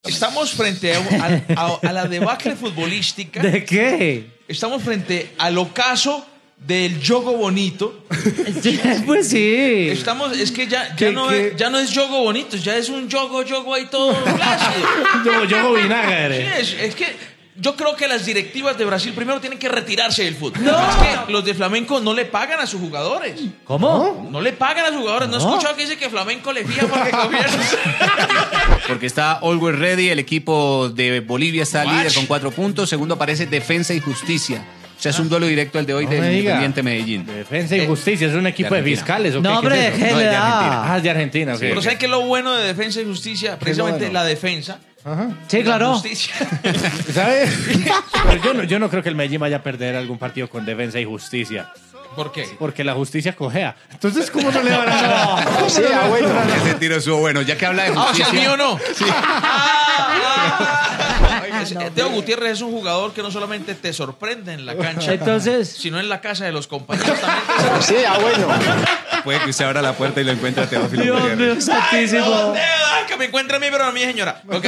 Estamos frente a la debacle futbolística. ¿De qué? Estamos frente al ocaso del yogo bonito. Pues sí. Es que ya no es yogo bonito, ya es un yogo ahí todo flácido. Yogo vinagre. Sí, es que yo creo que las directivas de Brasil primero tienen que retirarse del fútbol. No. Es que los de Flamenco no le pagan a sus jugadores. ¿Cómo? No le pagan a sus jugadores. ¿No he escuchado que dice que Flamenco le fija para que gobiernen? Porque está Always Ready, el equipo de Bolivia está Watch. líder con 4 puntos. Segundo aparece Defensa y Justicia. O sea, es un duelo directo al de hoy No del me diga. Independiente Medellín. Defensa y Justicia, es un equipo de Argentina. fiscales. ¿O No, qué? hombre, ¿Qué es eso? ¿qué No, le es de da? Argentina. Ah, es de Argentina. ok, Pero ok. ¿saben qué es lo bueno de Defensa y Justicia? Precisamente bueno? la defensa. Ajá. Sí, La claro. justicia. ¿Sabes? Pero yo no creo que el Medellín vaya a perder algún partido con Defensa y Justicia. ¿Por qué? Porque la justicia cojea. Entonces, ¿cómo no le van a dar? Sí, bueno. Ese tiro estuvo bueno. Ya que habla de Ah, o sea, justicia. el mío no. Teo Gutiérrez es un jugador que no solamente te sorprende en la cancha, Entonces, sino en la casa de los compañeros también. te sorprende. Sí, bueno. Puede que usted abra la puerta y lo encuentre a Teófilo Dios Gutiérrez. mío, Ay, santísimo. no, Teo, ay, que me encuentre a mí, pero no a mi señora. Ok.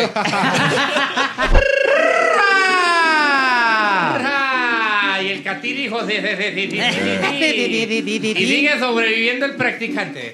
Y el catirijo y sigue sobreviviendo el practicante.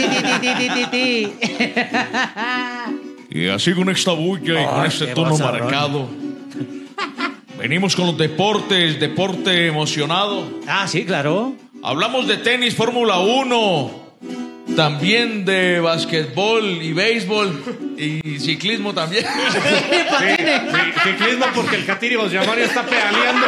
Y así con esta bulla y con este qué tono bozarrón. marcado. Venimos con los deportes, deporte emocionado. Ah, sí, claro. Hablamos de tenis, Fórmula 1, también de basquetbol y béisbol y ciclismo también. Ciclismo porque el catirijo José Mario está pedaleando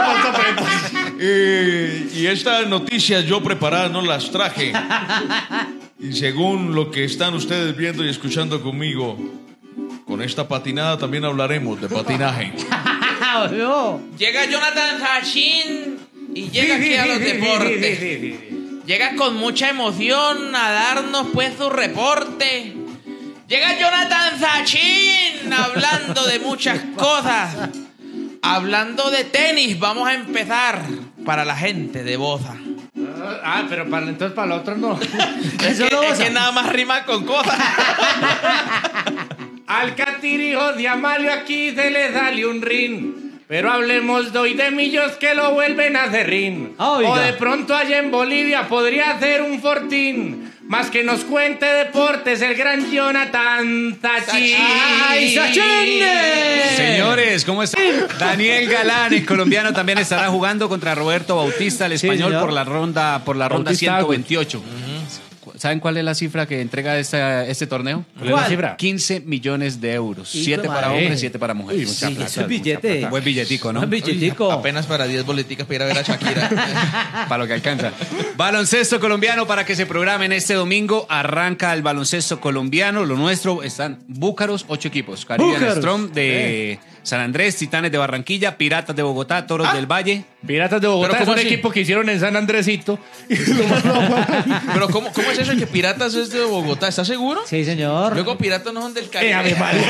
Y estas noticias yo preparadas no las traje. Y según lo que están ustedes viendo y escuchando conmigo, con esta patinada también hablaremos de patinaje. Llega Jonathan Hachin y llega aquí a los deportes. Llega con mucha emoción a darnos pues su reporte. Llega Jonathan Hachin hablando de muchas cosas. Hablando de tenis, vamos a empezar para la gente de Boza. Ah, pero entonces para el otro no. Es que nada más rima con cosas. Al catirijo de Amalio aquí se le sale un rin. Pero hablemos de hoy de millos que lo vuelven a hacer rin. Oiga. O de pronto allá en Bolivia podría hacer un fortín. Más que nos cuente deportes el gran Jonathan Sachin. ¡Ay, Sachin! Señores, ¿cómo están? Daniel Galán, el colombiano, también estará jugando contra Roberto Bautista, el español, señor. por la ronda Bautista 128. ¿Saben cuál es la cifra que entrega este torneo? ¿Cuál es la cifra? 15 millones de euros. Hijo 7 de para madre. hombres, 7 para mujeres. Mucha Sí, plata, eso es mucha billete. plata. Buen billetico, ¿no? Un billetico. Apenas para 10 boleticas para ir a ver a Shakira. Para lo que alcanza. Baloncesto colombiano para que se programen este domingo. Arranca el baloncesto colombiano. Lo nuestro están Búcaros, 8 equipos. Caribbean Búcaros. Storm de San Andrés, Titanes de Barranquilla, Piratas de Bogotá, Toros del Valle. Piratas de Bogotá ¿Pero es cómo un así? equipo que hicieron en San Andresito. Pero ¿cómo es eso de que Piratas es de Bogotá? ¿Estás seguro? Sí, señor. Luego Piratas no son del Ave Caribe. María.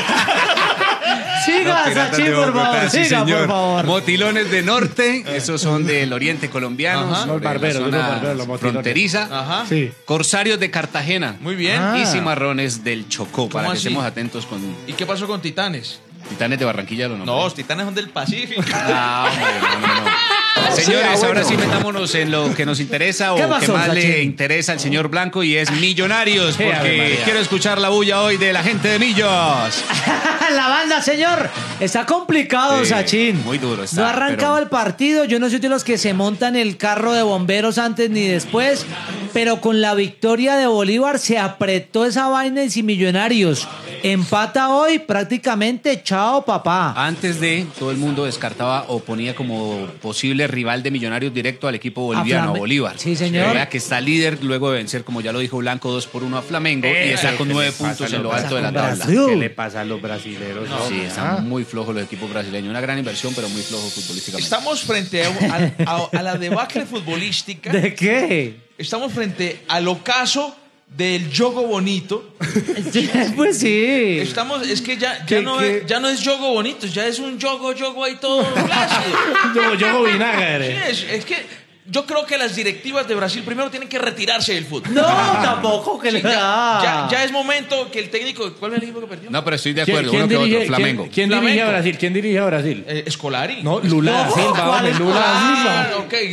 Siga, Piratas Sachin, de por Bogotá, favor. sí, Siga, señor. por favor. Motilones de Norte, esos son del oriente colombiano, Ajá. sobre Los barberos, la zona los barberos, los motilones. fronteriza. Ajá. Sí. Corsarios de Cartagena. Muy bien. Y Cimarrones del Chocó, para que así? estemos atentos con ¿Y qué pasó con Titanes? Titanes de Barranquilla. ¿Lo No, nombré? los Titanes son del Pacífico. Ah, hombre, no. Señores, ahora sí metámonos en lo que nos interesa o ¿Qué que pasó, más le Sachin? interesa al señor Blanco y es Millonarios, Ave porque María. quiero escuchar la bulla hoy de la gente de Millos. La banda, señor. Está complicado, Sí, Sachin. muy duro está, No ha arrancado pero- el partido. Yo no soy de los que se montan el carro de bomberos antes ni después. Pero con la victoria de Bolívar se apretó esa vaina y si Millonarios empata hoy, prácticamente chao, papá. Antes de, todo el mundo descartaba o ponía como posible rival de Millonarios directo al equipo boliviano, a Flamengo. Bolívar. Sí, señor. Vea que está líder luego de vencer, como ya lo dijo Blanco, 2-1 a Flamengo y está con 9 puntos en lo alto de la tabla. Brasil? ¿Qué le pasa a los brasileños? Sí, están muy flojos los equipos brasileños. Una gran inversión, pero muy flojo futbolísticamente. Estamos frente a la debacle futbolística. ¿De qué? Estamos frente al ocaso del yogo bonito. Pues sí. Es que ya ¿Qué- no qué? ya no es yogo bonito, ya es un yogo ahí todo flácido. Yo Sí, vinagre. es que yo creo que las directivas de Brasil primero tienen que retirarse del fútbol. No, tampoco que Sí, le da. ya es momento que el técnico... ¿Cuál es el equipo que perdió? No, pero estoy de acuerdo, uno que otro, Flamengo. ¿Quién dirige a Flamengo. Brasil? ¿Quién dirige a Brasil? Scolari. No, Lula da No, Silva, ¿cuál hombre, es? Lula da Silva. Ah, ok.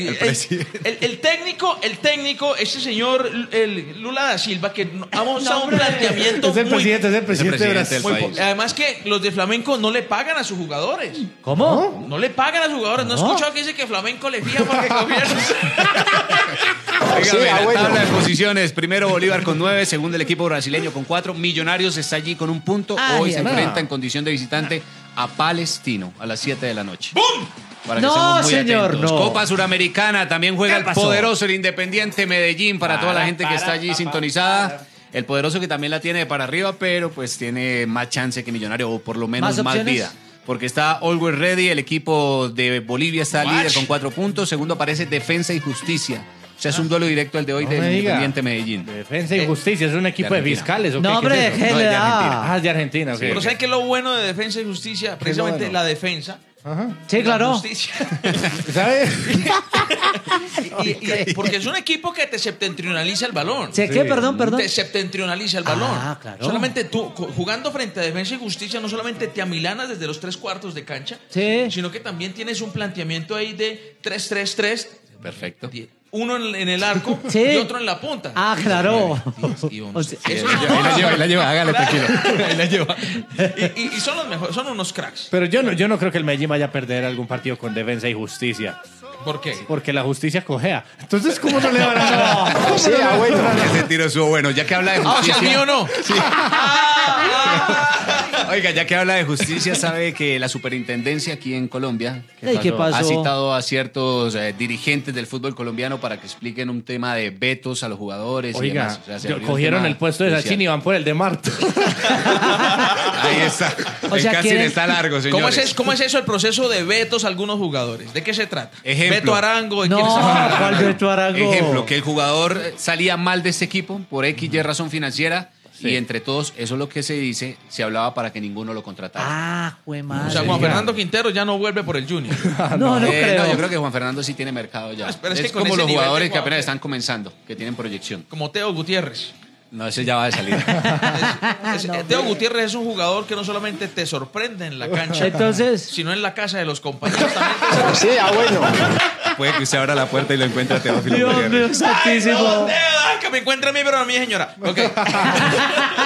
El técnico, ese señor Lula da Silva, que ha mostrado un planteamiento Es el muy... presidente de presidente Brasil. del país. Además que los de Flamenco no le pagan a sus jugadores. ¿Cómo? No le pagan a sus jugadores. ¿No he escuchado que dice que Flamenco le fija para que gobiernen? Óigame, la tabla de posiciones. Primero Bolívar con 9, segundo el equipo brasileño con 4. Millonarios está allí con 1 punto. Ay, Hoy se no. enfrenta en condición de visitante a Palestino a las 7 de la noche. ¡Bum! Para que No, estemos muy señor, atentos. no. Copa Suramericana, también juega ¿Qué el pasó? poderoso, el Independiente Medellín, para toda la gente que está allí sintonizada. El poderoso que también la tiene de para arriba, pero pues tiene más chance que Millonario, o por lo menos ¿Más más opciones? vida. Porque está Always Ready, el equipo de Bolivia está líder con 4 puntos. Segundo aparece Defensa y Justicia. O sea, es un duelo directo el de hoy No del me diga. Independiente Medellín. Defensa y Justicia, es un equipo de Argentina. fiscales. ¿o qué? No, hombre, ¿Qué es eso? No, déjele es de Argentina. da. Ah, es de Argentina, ok. Pero ¿saben qué es lo bueno de Defensa y Justicia? Precisamente bueno? la defensa. Ajá. Sí, La claro. justicia. ¿Sabes? Porque es un equipo que te septentrionaliza el balón. ¿Sé qué? Perdón. Te septentrionaliza el balón. Ah, claro. Solamente tú, jugando frente a Defensa y Justicia, no solamente te amilanas desde los 3/4 de cancha, Sí. sino que también tienes un planteamiento ahí de 3-3-3, Perfecto. uno en el arco Sí. y otro en la punta. Ah, claro. 10 y 11. O sea, Eso Ahí la lleva, hágale tranquilo. Ahí la lleva. y son los mejores, son unos cracks. Pero yo no creo que el Medellín vaya a perder algún partido con Defensa y Justicia. ¿Por qué? Porque la justicia cojea. Entonces, ¿cómo no le van a dar? Ese tiro estuvo bueno. Ya que habla de Ah, o sea, justicia. el mío no. Oiga, ya que habla de justicia, sabe que la superintendencia aquí en Colombia Ey, ¿qué pasó? ha citado a ciertos dirigentes del fútbol colombiano para que expliquen un tema de vetos a los jugadores. y Oiga, demás. O sea, se abrió un cogieron tema el puesto de crucial. Sachin y van por el de Marta. Ahí está. O El sea, casting quieren- está largo, señores. ¿Cómo es eso el proceso de vetos a algunos jugadores? ¿De qué se trata? Ejemplo. Beto Arango, ¿de No, quién estamos hablando? ¿cuál Beto Arango? Ejemplo, que el jugador salía mal de este equipo por XY razón financiera y entre todos, eso es lo que se dice, se hablaba para que ninguno lo contratara. Ah, jue madre. O sea, Juan Fernando Quintero ya no vuelve por el Junior. No, no creo. yo creo que Juan Fernando sí tiene mercado ya. Pero es que con como ese los nivel de jugadores que jugador- apenas están comenzando, que tienen proyección. Como Teo Gutiérrez. No, ese ya va de salida. Teo Gutiérrez es un jugador que no solamente te sorprende en la cancha, Entonces, sino en la casa de los compañeros también. Sí, bueno. Puede que usted abra la puerta y lo encuentre a Teófilo Dios Gutiérrez. mío, santísimo. Teo, que me encuentre a mí, pero a mí, señora. Ok.